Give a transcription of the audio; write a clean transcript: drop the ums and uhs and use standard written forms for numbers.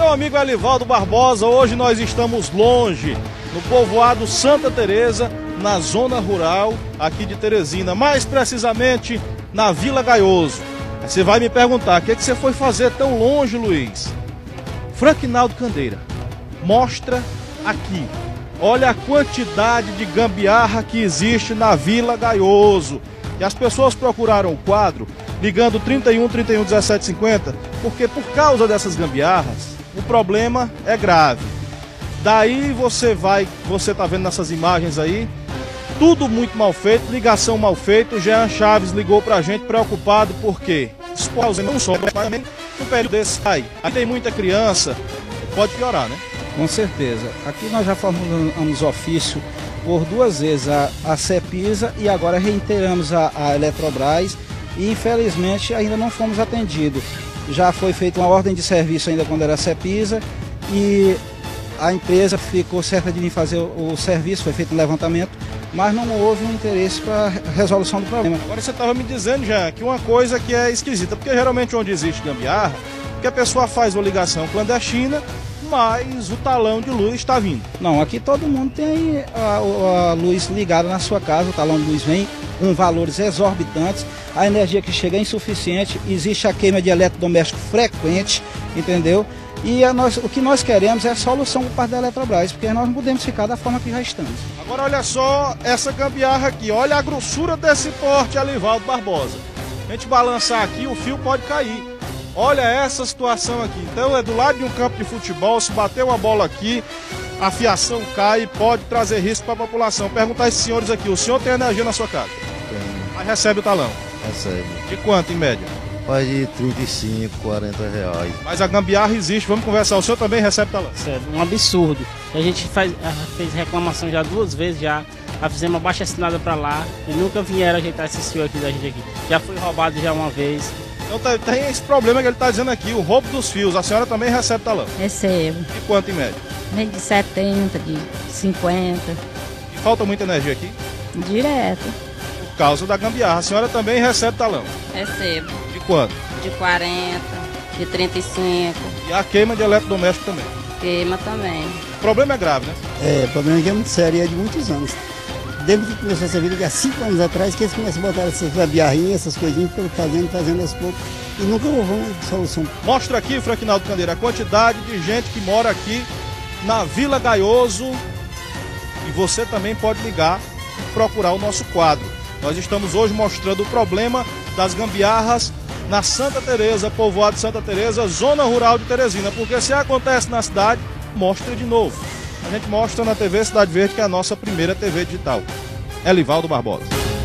Meu amigo Elivaldo Barbosa, hoje nós estamos longe, no povoado Santa Teresa, na zona rural aqui de Teresina, mais precisamente na Vila Gaioso. Aí você vai me perguntar, o que você foi fazer tão longe, Luiz? Franquinaldo Candeira, mostra aqui. Olha a quantidade de gambiarra que existe na Vila Gaioso. E as pessoas procuraram o quadro ligando 31 31 17 50, porque por causa dessas gambiarras, o problema é grave. Daí você tá vendo nessas imagens aí, tudo muito mal feito, ligação mal feita. O Jean Chaves ligou pra gente preocupado porque isso não só também um período desse aí tem muita criança, pode piorar, né? Com certeza. Aqui nós já formulamos ofício por 2 vezes a CEPISA e agora reiteramos a Eletrobras e infelizmente ainda não fomos atendidos. Já foi feita uma ordem de serviço ainda quando era a CEPISA e a empresa ficou certa de vir fazer o serviço, foi feito um levantamento, mas não houve um interesse para a resolução do problema. Agora você estava me dizendo, Jean, que uma coisa que é esquisita, porque geralmente onde existe gambiarra, que a pessoa faz uma ligação clandestina, mas o talão de luz está vindo. Não, aqui todo mundo tem a luz ligada na sua casa, o talão de luz vem com valores exorbitantes, a energia que chega é insuficiente, existe a queima de eletrodoméstico frequente, entendeu? E o que nós queremos é a solução por parte da Eletrobras, porque nós não podemos ficar da forma que já estamos. Agora olha só essa gambiarra aqui, olha a grossura desse porte, Elivaldo Barbosa. A gente balançar aqui, o fio pode cair. Olha essa situação aqui. Então é do lado de um campo de futebol, se bater uma bola aqui, a fiação cai e pode trazer risco para a população. Perguntar a esses senhores aqui, o senhor tem energia na sua casa? Tem. Mas recebe o talão? Recebe. De quanto em média? Faz de 35, 40 reais. Mas a gambiarra existe, vamos conversar. O senhor também recebe talão? Recebe, um absurdo. A gente fez reclamação já 2 vezes, já fizemos uma baixa assinada para lá e nunca vieram ajeitar esse fio aqui da gente aqui. Já foi roubado já uma vez. Então tem esse problema que ele está dizendo aqui, o roubo dos fios. A senhora também recebe talão? Recebo. De quanto em média? Meio de 70, de 50. E falta muita energia aqui? Direto. Por causa da gambiarra. A senhora também recebe talão? Recebo. De quanto? De 40, de 35. E a queima de eletrodoméstico também? Queima também. O problema é grave, né? O problema aqui é muito sério e é de muitos anos. Desde que começou essa vida, há 5 anos atrás, que eles começaram a botar essas gambiarrinhas, essas coisinhas, fazendo aos poucos, e nunca houve uma solução. Mostra aqui, Franquinaldo Candeira, a quantidade de gente que mora aqui na Vila Gaioso, e você também pode ligar e procurar o nosso quadro. Nós estamos hoje mostrando o problema das gambiarras na Santa Teresa, povoado de Santa Teresa, zona rural de Teresina, porque se acontece na cidade, mostra de novo. A gente mostra na TV Cidade Verde, que é a nossa primeira TV digital. Elivaldo Barbosa.